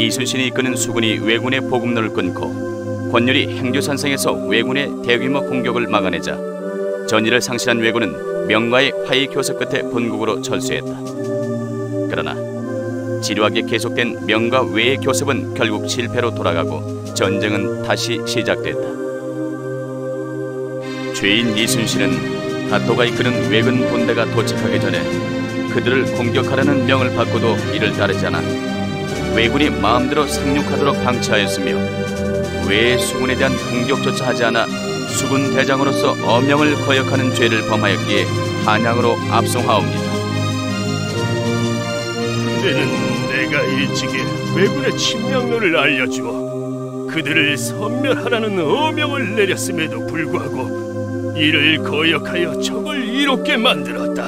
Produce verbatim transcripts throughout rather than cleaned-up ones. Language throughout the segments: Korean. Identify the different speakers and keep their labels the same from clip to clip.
Speaker 1: 이순신이 이끄는 수군이 왜군의 보급로를 끊고 권율이 행주산성에서 왜군의 대규모 공격을 막아내자 전의를 상실한 왜군은 명과의 화해 교섭 끝에 본국으로 철수했다. 그러나 지루하게 계속된 명과 왜의 교섭은 결국 실패로 돌아가고 전쟁은 다시 시작됐다. 죄인 이순신은 다토가 이끄는 왜군 본대가 도착하기 전에 그들을 공격하라는 명을 받고도 이를 따르지 않아 왜군이 마음대로 상륙하도록 방치하였으며 왜의 수군에 대한 공격조차 하지 않아 수군 대장으로서 어명을 거역하는 죄를 범하였기에 한양으로 압송하옵니다.
Speaker 2: 그때는 내가 일찍이 왜군의 침략로를 알려주어 그들을 섬멸하라는 어명을 내렸음에도 불구하고 이를 거역하여 적을 이롭게 만들었다.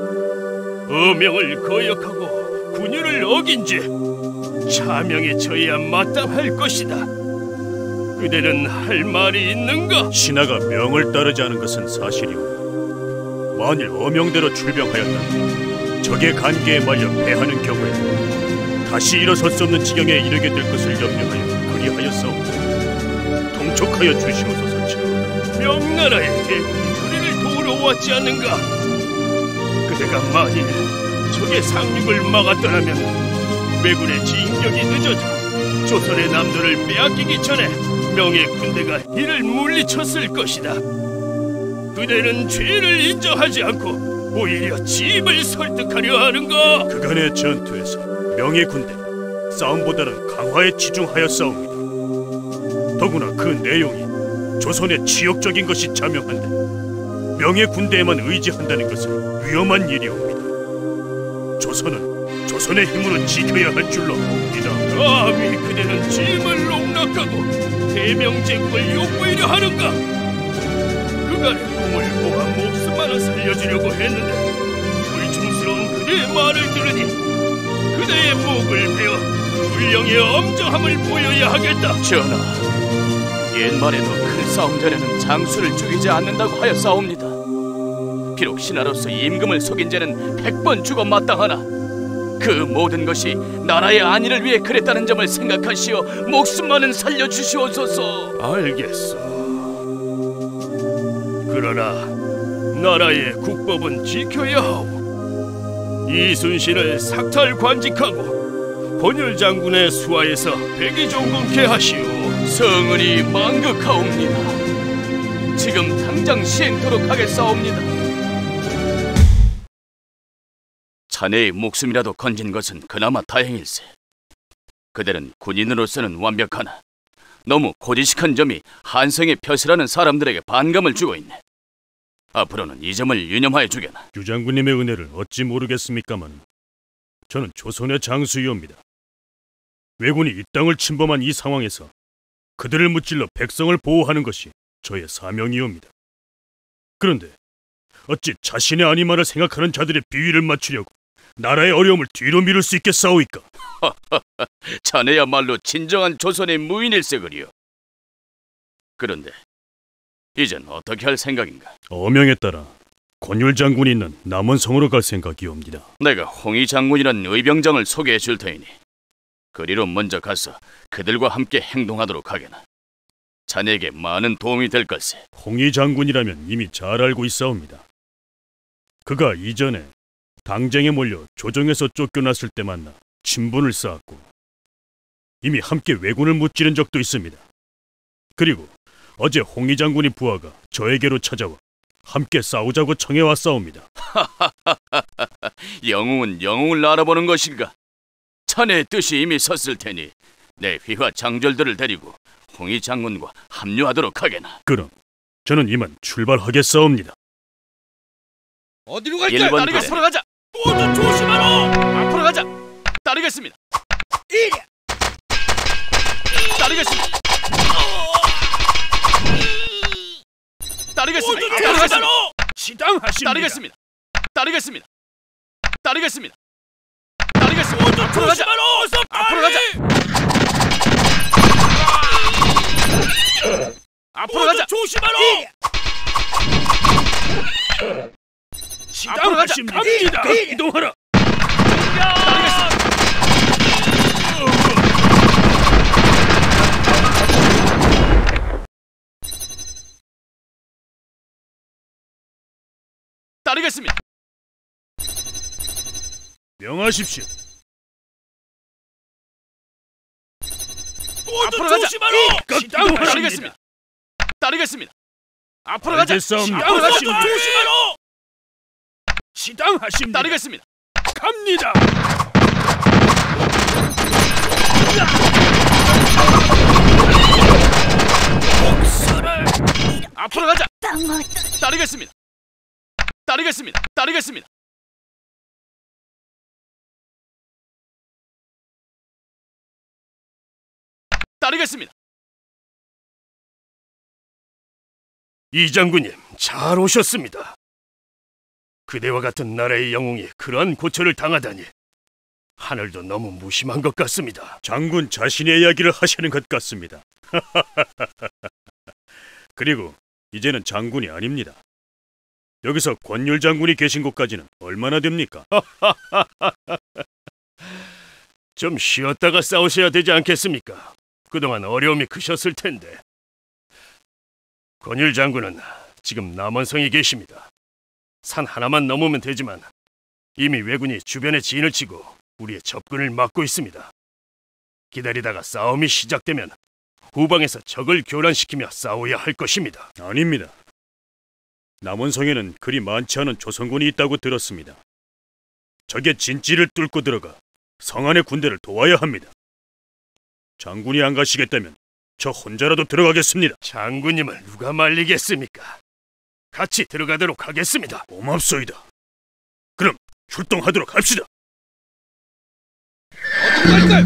Speaker 2: 어명을 거역하고 군율을 어긴 죄, 차명에 처해야 마땅할 것이다. 그대는 할 말이 있는가?
Speaker 3: 신하가 명을 따르지 않은 것은 사실이오. 만일 어명대로 출병하였다면 적의 간계에 말려 패하는 경우에 다시 일어설 수 없는 지경에 이르게 될 것을 염려하여 그리하였사옵니다. 통촉하여 주시옵소서. 전하.
Speaker 2: 명나라의 대군이 우리를 도우러 왔지 않는가? 그대가 만일 적의 상륙을 막았더라면 왜군의 진격이 늦어져 조선의 남도를 빼앗기기 전에 명의 군대가 이를 물리쳤을 것이다. 그대는 죄를 인정하지 않고 오히려 짐을 설득하려 하는가?
Speaker 3: 그간의 전투에서 명의 군대 싸움보다는 강화에 치중하였사옵니다. 더구나 그 내용이 조선의 치욕적인 것이 자명한데 명의 군대에만 의지한다는 것은 위험한 일이옵니다. 조선은 조선의 힘으로 지켜야 할 줄로 봅니다.
Speaker 2: 감히 그대는 짐을 농락하고 대명제국을 욕구이려 하는가? 그간의 공을 모아 목숨만을 살려주려고 했는데 불충스러운 그대의 말을 들으니 그대의 목을 베어 불령의 엄정함을 보여야 하겠다.
Speaker 1: 전하, 옛말에도 큰 싸움 전에는 장수를 죽이지 않는다고 하였사옵니다. 비록 신하로서 임금을 속인 죄는 백 번 죽어 마땅하나 그 모든 것이 나라의 안위를 위해 그랬다는 점을 생각하시어 목숨만은 살려주시옵소서.
Speaker 2: 알겠소. 그러나 나라의 국법은 지켜야 하오. 이순신을 삭탈관직하고 권율 장군의 수하에서 백의종군케 하시오.
Speaker 1: 성은이 만극하옵니다. 지금 당장 시행토록 하겠사옵니다. 자네의 목숨이라도 건진 것은 그나마 다행일세. 그대는 군인으로서는 완벽하나 너무 고지식한 점이 한성의 벼슬하는 사람들에게 반감을 주고 있네. 앞으로는 이 점을 유념하여 주게나.
Speaker 3: 유장군님의 은혜를 어찌 모르겠습니까만 저는 조선의 장수이옵니다. 왜군이 이 땅을 침범한 이 상황에서 그들을 무찔러 백성을 보호하는 것이 저의 사명이옵니다. 그런데 어찌 자신의 아니말을 생각하는 자들의 비위를 맞추려고 나라의 어려움을 뒤로 미룰 수 있겠사오이까?
Speaker 1: 자네야말로 진정한 조선의 무인일세 그리요. 그런데 이젠 어떻게 할 생각인가?
Speaker 3: 어명에 따라 권율 장군이 있는 남원성으로 갈 생각이옵니다.
Speaker 1: 내가 홍희 장군이란 의병장을 소개해 줄 테이니 그리로 먼저 가서 그들과 함께 행동하도록 하게나. 자네에게 많은 도움이 될 걸세.
Speaker 3: 홍희 장군이라면 이미 잘 알고 있사옵니다. 그가 이전에 당쟁에 몰려 조정에서 쫓겨났을 때 만나 친분을 쌓았고 이미 함께 왜군을 무찌른 적도 있습니다. 그리고 어제 홍희 장군이 부하가 저에게로 찾아와 함께 싸우자고 청해왔사옵니다.
Speaker 1: 영웅은 영웅을 알아보는 것인가? 자네의 뜻이 이미 섰을 테니 내 휘하 장졸들을 데리고 홍희 장군과 합류하도록 하게나.
Speaker 3: 그럼 저는 이만 출발하겠사옵니다.
Speaker 4: 어디로 갈까요?
Speaker 1: 일 번 따르겠습니다. 앞으로 가자.
Speaker 2: 모두 조심하라.
Speaker 1: 앞으로 가자. 따르겠습니다.
Speaker 4: 이랴.
Speaker 1: 따르겠습니다. 따르겠습니다.
Speaker 2: 모두
Speaker 1: 앞으로 가자.
Speaker 2: 조심하라. 시당하십니다.
Speaker 1: 따르겠습니다. 따르겠습니다. 따르겠습니다. 따르겠습니다.
Speaker 2: 모두
Speaker 1: 앞으로 가자.
Speaker 2: 조심하라. 어서
Speaker 1: 앞으로
Speaker 2: 빨리.
Speaker 1: 가자. 앞으로 가자.
Speaker 2: 조심하라.
Speaker 1: 앞으로 가자.
Speaker 2: 갑니다. 이동하라.
Speaker 1: 따르겠습니다.
Speaker 3: 명하십시오.
Speaker 2: 모두
Speaker 1: 앞으로 가자.
Speaker 2: 조심하라. 시당 하십니다.
Speaker 1: 따르겠습니다. 따르겠습니다. 앞으로 가자.
Speaker 3: 알겠사옵니다.
Speaker 1: 앞으로 가자.
Speaker 2: 모두 조심하라. 시당 하십니다.
Speaker 1: 따르겠습니다.
Speaker 2: 갑니다. 목숨을
Speaker 1: 앞으로 가자. 따르겠습니다. 따르겠습니다. 따르겠습니다. 따르겠습니다.
Speaker 2: 이 장군님, 잘 오셨습니다. 그대와 같은 나라의 영웅이 그러한 고초를 당하다니 하늘도 너무 무심한 것 같습니다.
Speaker 3: 장군 자신의 이야기를 하시는 것 같습니다. 그리고 이제는 장군이 아닙니다. 여기서 권율 장군이 계신 곳까지는 얼마나 됩니까?
Speaker 2: 좀 쉬었다가 싸우셔야 되지 않겠습니까? 그동안 어려움이 크셨을 텐데. 권율 장군은 지금 남원성에 계십니다. 산 하나만 넘으면 되지만 이미 왜군이 주변에 진을 치고 우리의 접근을 막고 있습니다. 기다리다가 싸움이 시작되면 후방에서 적을 교란시키며 싸워야 할 것입니다.
Speaker 3: 아닙니다. 남원성에는 그리 많지 않은 조선군이 있다고 들었습니다. 적의 진지를 뚫고 들어가 성 안의 군대를 도와야 합니다. 장군이 안 가시겠다면 저 혼자라도 들어가겠습니다.
Speaker 2: 장군님을 누가 말리겠습니까? 같이 들어가도록 하겠습니다.
Speaker 3: 고맙소이다. 그럼 출동하도록 합시다.
Speaker 4: 어디로 갈까요?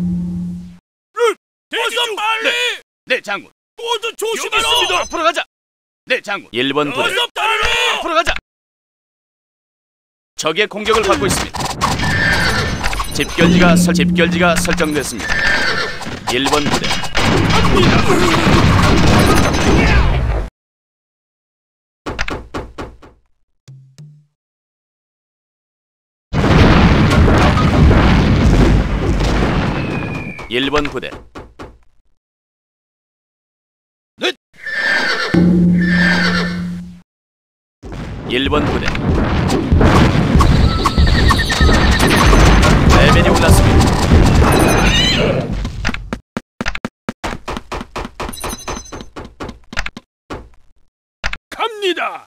Speaker 2: 어서 빨리!
Speaker 1: 네, 장군.
Speaker 2: 모두 조심하라!
Speaker 1: 여기 있습니다. 앞으로 가자. 네, 장군. 일 번 부대.
Speaker 2: 어서 빨리!
Speaker 1: 앞으로 가자. 적의 공격을 받고 있습니다. 집결지가 설 집결지가 설정됐습니다. 일 번 부대. 일 번 부대.
Speaker 4: 네.
Speaker 1: 일 번 부대. 레벨이 올랐습니다.
Speaker 2: 갑니다.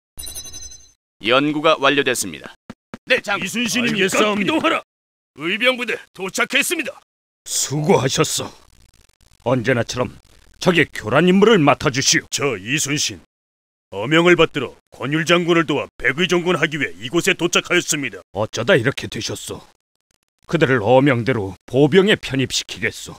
Speaker 1: 연구가 완료됐습니다. 네, 장군.
Speaker 2: 이순신이
Speaker 3: 알겠사옵니다.
Speaker 2: 이동하라. 의병부대 도착했습니다.
Speaker 5: 수고하셨어. 언제나처럼 적의 교란 임무를 맡아주시오.
Speaker 3: 저 이순신, 어명을 받들어 권율 장군을 도와 백의종군 하기 위해 이곳에 도착하였습니다.
Speaker 5: 어쩌다 이렇게 되셨소. 그들을 어명대로 보병에 편입시키겠소.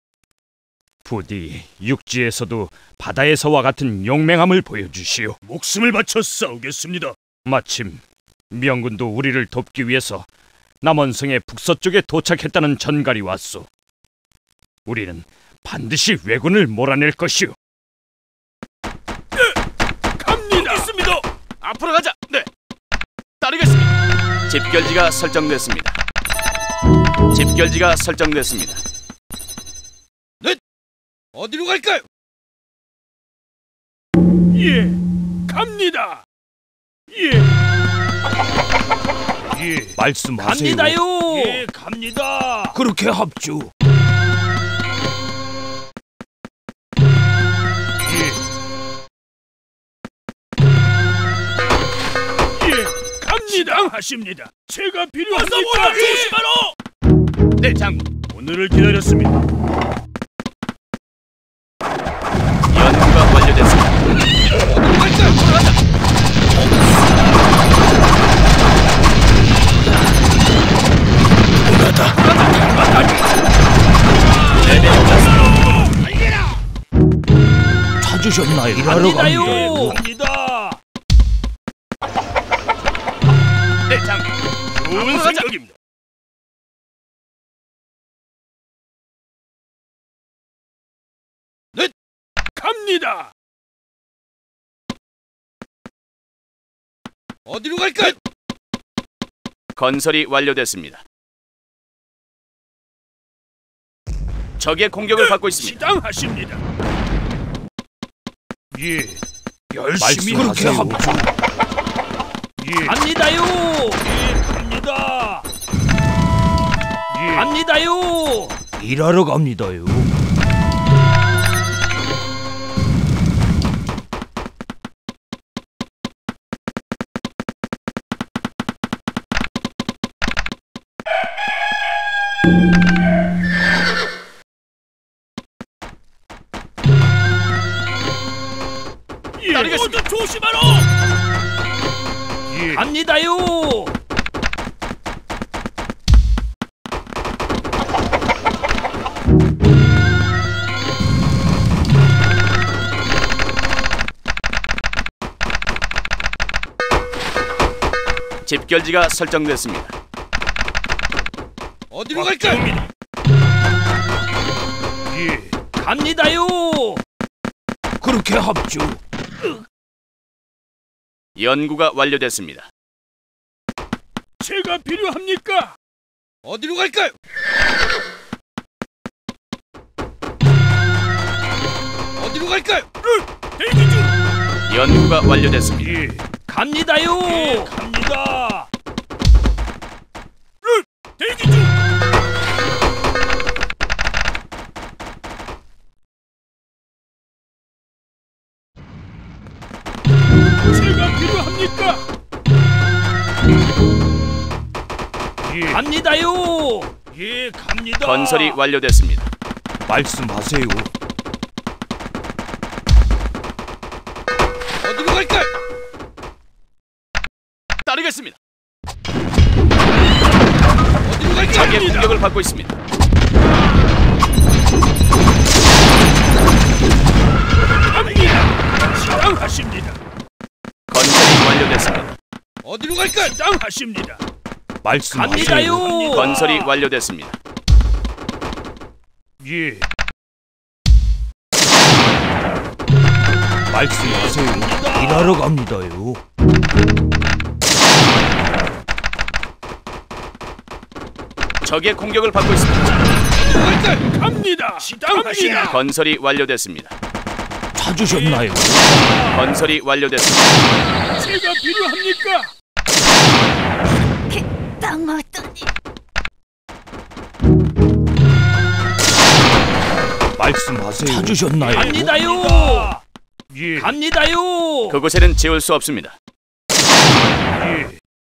Speaker 5: 부디 육지에서도 바다에서와 같은 용맹함을 보여주시오.
Speaker 3: 목숨을 바쳐 싸우겠습니다.
Speaker 5: 마침 명군도 우리를 돕기 위해서 남원성의 북서쪽에 도착했다는 전갈이 왔소. 우리는 반드시 왜군을 몰아낼 것이오.
Speaker 2: 갑니다. 있습니다.
Speaker 1: 앞으로 가자. 네. 따르겠습니다. 집결지가 설정됐습니다. 집결지가 설정됐습니다.
Speaker 4: 어디로 갈까요?
Speaker 2: 예, 갑니다. 예,
Speaker 5: 예, 말씀하세요.
Speaker 2: 갑니다요. 예, 갑니다.
Speaker 5: 그렇게 합주.
Speaker 2: 예, 갑니다. 하십니다. 제가 필요합니까? 조심하라.
Speaker 1: 네, 장군.
Speaker 3: 오늘을 기다렸습니다.
Speaker 1: 연구가 완료됐습니다.
Speaker 4: 어디로 갈까요?
Speaker 1: 레벨이 올랐습니다.
Speaker 5: 찾으셨나요? 일하러 갑니다.
Speaker 2: 갑니다.
Speaker 1: 네, 장군.
Speaker 2: 좋은
Speaker 1: 앞으로 가자.
Speaker 2: 생각입니다.
Speaker 4: 네.
Speaker 2: 갑니다.
Speaker 4: 어디로 갈까요?
Speaker 1: 건설이 완료됐습니다. 적의 공격을 받고 있습니다.
Speaker 2: 시당하십니다.
Speaker 5: 예,
Speaker 2: 열심히
Speaker 5: 그렇게
Speaker 2: 하세요.
Speaker 5: 합주. 갑니다요. 갑니다. 갑니다요.
Speaker 6: 일하러 갑니다요.
Speaker 1: 따르겠습니다.
Speaker 5: 조심하라. 갑니다요.
Speaker 1: 집결지가 설정됐습니다.
Speaker 4: 어디로 갈까요?
Speaker 5: 갑니다요.
Speaker 6: 그렇게 합주.
Speaker 1: 연구가 완료됐습니다.
Speaker 5: 제가 필요합니까?
Speaker 4: 어디로 갈까요? 어디로 갈까요?
Speaker 5: 대기 중.
Speaker 1: 연구가 완료됐습니다.
Speaker 5: 갑니다요. 갑니다. 대기 중. 제가 필요합니까? 갑니다요. 예, 갑니다.
Speaker 1: 건설이 완료됐습니다.
Speaker 6: 말씀하세요.
Speaker 4: 어디로 갈까요?
Speaker 1: 따르겠습니다.
Speaker 4: 어디로 갈까요?
Speaker 1: 적의 공격을 받고 있습니다.
Speaker 5: 갑니다. 시장하십니다.
Speaker 1: 건설이 완료됐습니다.
Speaker 4: 어디로 갈까요?
Speaker 5: 시장하십니다.
Speaker 6: 말씀하세요.
Speaker 5: 갑니다요.
Speaker 1: 건설이 완료됐습니다.
Speaker 5: 예.
Speaker 6: 말씀하세요. 일하러 갑니다요.
Speaker 1: 적의 공격을 받고 있습니다.
Speaker 4: 어디로 갈까요?
Speaker 5: 갑니다. 시장하십니다.
Speaker 1: 건설이 완료됐습니다.
Speaker 6: 찾으셨나요?
Speaker 1: 건설이 완료됐습니다.
Speaker 5: 제가 필요합니까?
Speaker 7: 땅 맞더니
Speaker 6: 말씀하세요. 찾으셨나요?
Speaker 5: 갑니다요. 예. 갑니다요.
Speaker 1: 그곳에는 지울 수 없습니다.
Speaker 5: 예.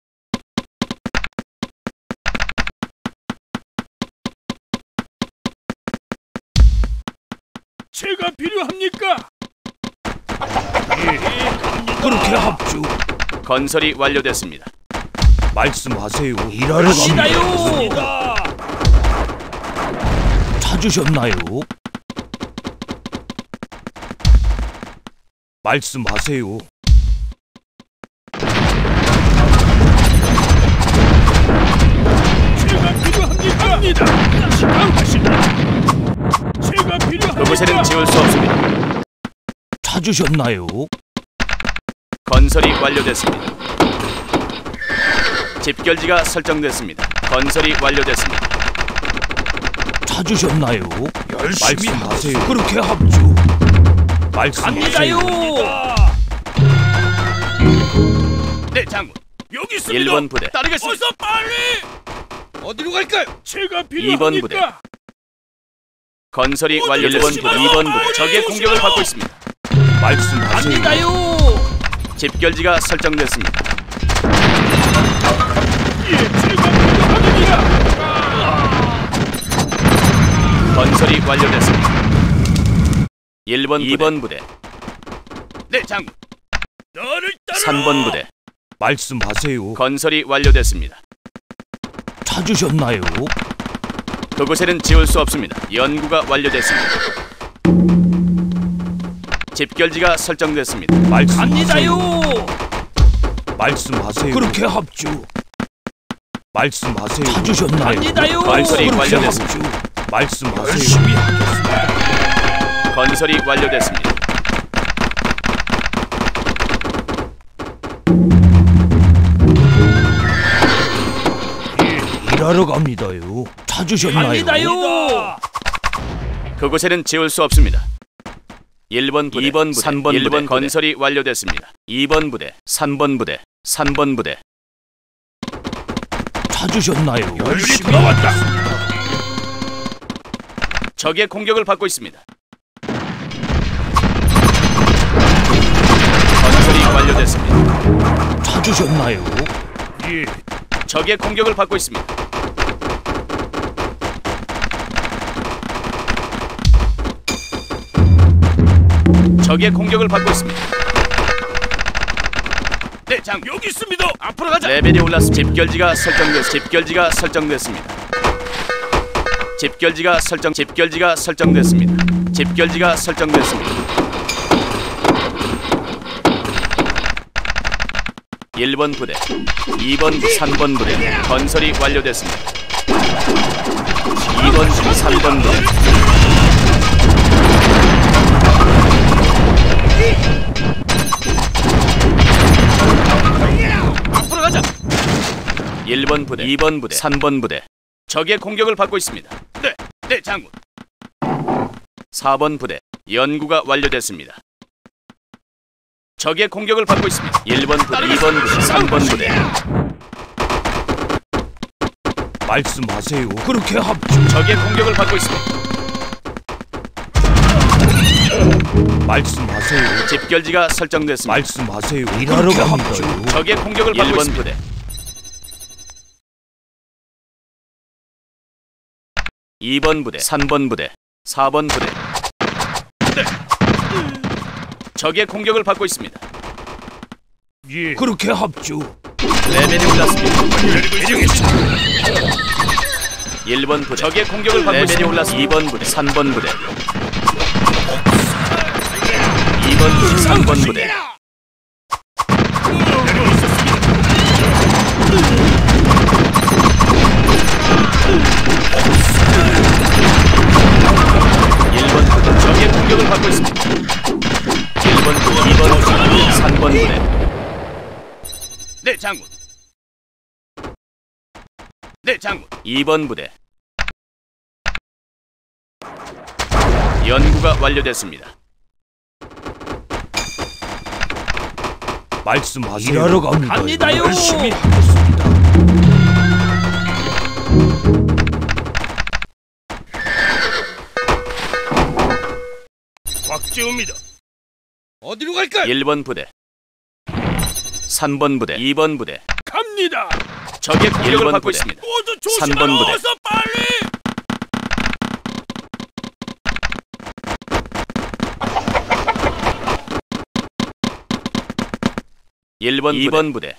Speaker 5: 제가 필요합니까? 예. 갑니다.
Speaker 6: 그렇게 합주.
Speaker 1: 건설이 완료됐습니다.
Speaker 6: 말씀하세요. 일하러
Speaker 5: 갑니다요.
Speaker 6: 갑니다. 찾으셨나요? 말씀하세요.
Speaker 5: 제가 필요합니까? 갑니다. 시장하십니다. 제가 필요합니까?
Speaker 1: 그곳에는 지울 수 없습니다.
Speaker 6: 찾으셨나요?
Speaker 1: 건설이 완료됐습니다. 집결지가 설정됐습니다. 건설이 완료됐습니다.
Speaker 6: 찾으셨나요?
Speaker 5: 열심히
Speaker 6: 말씀하세요. 그렇게 합주. 말씀하세요.
Speaker 5: 갑니다요.
Speaker 1: 네, 장군.
Speaker 5: 여기 있습니다.
Speaker 1: 일 번 부대 따르겠습니다.
Speaker 5: 어서 빨리.
Speaker 4: 어디로 갈까요?
Speaker 5: 제가
Speaker 1: 이 번 부대.
Speaker 5: 필요합니까?
Speaker 1: 건설이
Speaker 5: 어디
Speaker 1: 완료. 일 번 부대,
Speaker 5: 조심하라.
Speaker 1: 이 번 부대.
Speaker 5: 빨리
Speaker 1: 적의 공격을
Speaker 5: 조심하라.
Speaker 1: 받고 있습니다.
Speaker 6: 말씀하세요.
Speaker 5: 갑니다요.
Speaker 1: 집결지가 설정됐습니다.
Speaker 5: 예, 제가 필요합니다.
Speaker 1: 건설이 완료됐습니다. 일 번, 이 번 부대. 네, 장군.
Speaker 5: 너를 따르라.
Speaker 1: 삼 번 부대.
Speaker 6: 말씀하세요.
Speaker 1: 건설이 완료됐습니다.
Speaker 6: 찾으셨나요?
Speaker 1: 그곳에는 지울 수 없습니다. 연구가 완료됐습니다. 집결지가 설정됐습니다.
Speaker 6: 말씀하세요.
Speaker 5: 갑니다요.
Speaker 6: 말씀하세요. 그렇게 합주. 말씀하세요. 찾으셨나요?
Speaker 5: 갑니다요.
Speaker 1: 건설이
Speaker 6: 그렇게
Speaker 1: 완료됐습니다.
Speaker 6: 합주. 말씀하세요.
Speaker 5: 열심히 하겠습니다.
Speaker 1: 건설이 완료됐습니다.
Speaker 6: 일하러 갑니다요. 찾으셨나요?
Speaker 5: 갑니다요.
Speaker 1: 그곳에는 지울 수 없습니다. 일 번 부대, 이 번 부대, 삼 번 부대. 건설이 완료됐습니다. 이 번 부대, 삼 번 부대. 삼 번 부대,
Speaker 6: 찾으셨나요?
Speaker 2: 열심히 나왔다.
Speaker 1: 적의 공격을 받고 있습니다. 건설이 완료됐습니다.
Speaker 6: 찾으셨나요?
Speaker 2: 예.
Speaker 1: 적의 공격을 받고 있습니다. 적의 공격을 받고 있습니다. 네, 장
Speaker 2: 여기 있습니다.
Speaker 1: 앞으로 가자. 레벨이 올랐습니다. 집결지가 설정됐 집결지가 설정됐습니다. 집결지가 설정 집결지가 설정됐습니다. 집결지가 설정됐습니다. 일 번 부대, 이 번, 삼 번 부대 건설이 완료됐습니다. 이 번, 삼 번 부대 앞으로 가자. 일 번 부대, 이 번 부대, 삼 번 부대 적의 공격을 받고 있습니다. 네, 네, 장군. 사 번 부대 연구가 완료됐습니다. 적의 공격을 받고 있습니다. 일 번 부대, 이 번 부대, 삼 번 부대
Speaker 6: 말씀하세요. 그렇게 합주.
Speaker 1: 적의 공격을 받고 있습니다.
Speaker 6: 말씀하세요.
Speaker 1: 집결지가 설정됐습니다.
Speaker 6: 말씀하세요. 일하러 갑니다.
Speaker 1: 적의 공격을 받고
Speaker 2: 일 번
Speaker 1: 있습니다.
Speaker 2: 부대.
Speaker 1: 이 번 부대, 삼 번 부대, 사 번 부대 네. 적의 공격을 받고 있습니다.
Speaker 2: 예.
Speaker 6: 그렇게 합주.
Speaker 1: 레벨이 올랐습니다.
Speaker 2: 기다리고 있겠습니다.
Speaker 1: 일 번 부대 적의 공격을 받고 레벨이 올랐습니다. 이 번 부대, 삼 번 부대 이 번 부대, 삼 번 부대 일 번 부대 적의 공격을 받고 있습니다. 일 번 부대, 이 번 부대, 삼 번 부대 네, 장군. 네, 장군. 이 번 부대 연구가 완료됐습니다.
Speaker 6: 말씀하세요. 일하러 갑니다.
Speaker 5: 갑니다요.
Speaker 6: 열심히 하겠습니다.
Speaker 2: 꽉
Speaker 4: 어디로 갈까요?
Speaker 1: 일 번 부대 삼 번 부대 이 번 부대
Speaker 2: 갑니다.
Speaker 1: 적의 공격을 받고
Speaker 2: 부대.
Speaker 1: 있습니다.
Speaker 2: 모두
Speaker 1: 삼 번 부대
Speaker 2: 어서 빨리.
Speaker 1: 일 번, 이 번 부대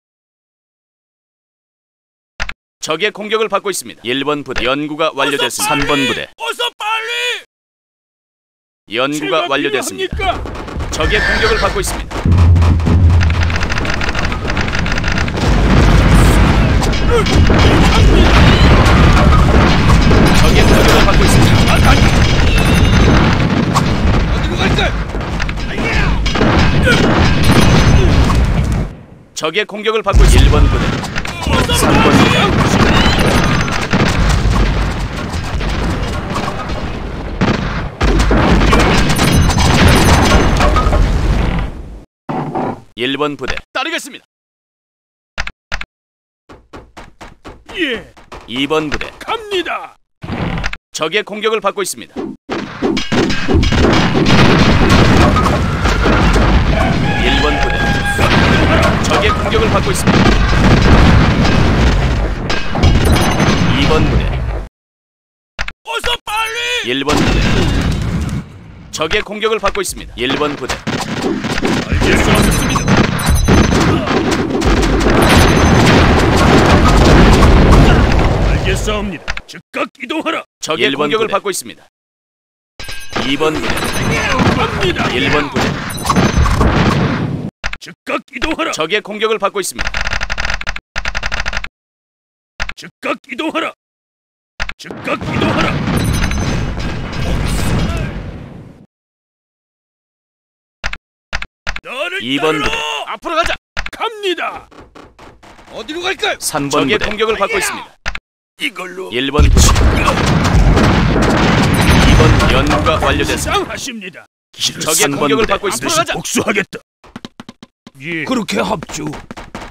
Speaker 1: 적의 공격을 받고 있습니다. 일 번 부대 연구가 완료됐습니다. 삼 번 부대
Speaker 2: 어서 빨리.
Speaker 1: 연구가 완료됐습니다.
Speaker 2: 필요합니까?
Speaker 1: 적의 공격을 받고 있습니다. 적의 공격을 받고 있습니다.
Speaker 4: 어디로 갈까요?
Speaker 1: 적의 공격을 받고 있습니다. 일 번 부대 삼 번 부대 일 번 부대 따르겠습니다.
Speaker 2: 예.
Speaker 1: 이 번 부대
Speaker 2: 갑니다.
Speaker 1: 적의 공격을 받고 있습니다. 일 번 부대 적의 공격을 받고 있습니다. 이 번 부대
Speaker 2: 어서 빨리.
Speaker 1: 일 번 부대 적의 공격을 받고 있습니다. 일 번 부대
Speaker 2: 알겠습니다. 알겠사옵니다. 즉각 이동하라.
Speaker 1: 적의
Speaker 2: 일 번
Speaker 1: 공격을
Speaker 2: 부대.
Speaker 1: 받고 있습니다. 이 번 부대
Speaker 2: 갑니다.
Speaker 1: 일 번 부대
Speaker 2: 즉각 이동하라.
Speaker 1: 적의 공격을 받고 있습니다.
Speaker 2: 즉각 이동하라. 즉각 이동하라. 나를
Speaker 1: 이 번
Speaker 2: 따르라.
Speaker 1: 부대 앞으로 가자.
Speaker 4: 갑니다. 어디로 갈까요?
Speaker 1: 삼 번 적의
Speaker 2: 부대.
Speaker 1: 공격을 받고 있습니다.
Speaker 2: 이걸로
Speaker 1: 일 번 부대 이 번 연구가 완료됐습니다.
Speaker 2: 상하십니다.
Speaker 1: 적의 공격을 받고 있습니다.
Speaker 2: 복수하겠다. 예.
Speaker 6: 그렇게 합주.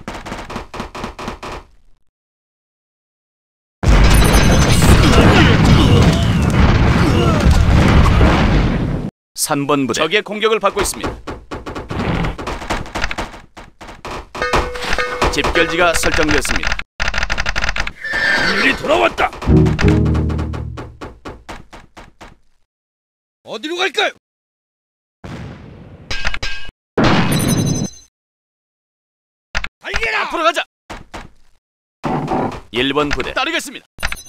Speaker 1: 삼 번 부대 적의 공격을 받고 있습니다. 집결지가 설정되었습니다.
Speaker 2: 일이 돌아왔다.
Speaker 4: 어디로 갈까요? 달려라!
Speaker 1: 앞으로 가자. 일 번 부대 따르겠습니다.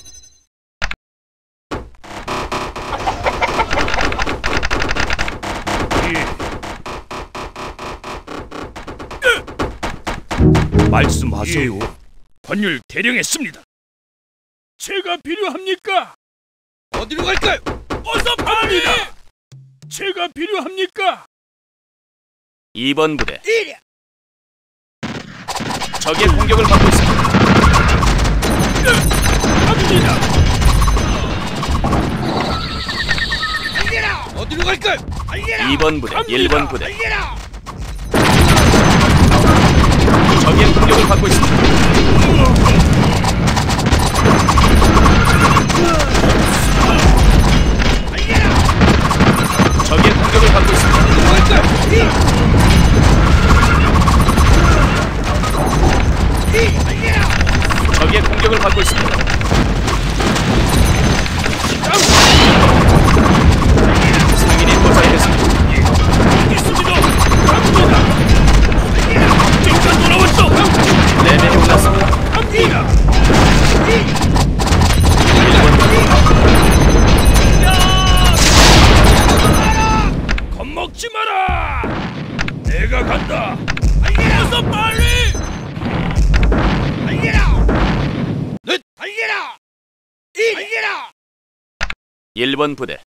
Speaker 6: 말씀하세요.
Speaker 2: 관율 대령했습니다. 제가 필요합니까?
Speaker 4: 어디로 갈까요?
Speaker 2: 어서 갑니다. 제가 필요합니까?
Speaker 1: 이 번 부대
Speaker 4: 이랴!
Speaker 1: 적의 공격을 받고 있습니다.
Speaker 2: 갑니다.
Speaker 4: 달려라! 어디로 갈까요? 달려라!
Speaker 1: 이 번 부대 일 번 부대
Speaker 4: 달려라!
Speaker 1: 적의 공격을 받고 있습니다. 적의 공격을 받고 있습니다.
Speaker 4: 어디로 갈까요? 이! 이! 달려라!
Speaker 1: 적의 공격을 받고 있습니다. 상인이 도착했습니다.
Speaker 2: 있습니다. 갑니다. 잠깐 돌아왔어.
Speaker 1: 레벨이 올랐습니다.
Speaker 2: 갑니다.
Speaker 1: 일 번 부대
Speaker 2: 겁먹지 마라. 내가 간다. 어서 빨리.
Speaker 4: 달려라! 넷! 달려라! 이! 달려라!
Speaker 1: 일 번 부대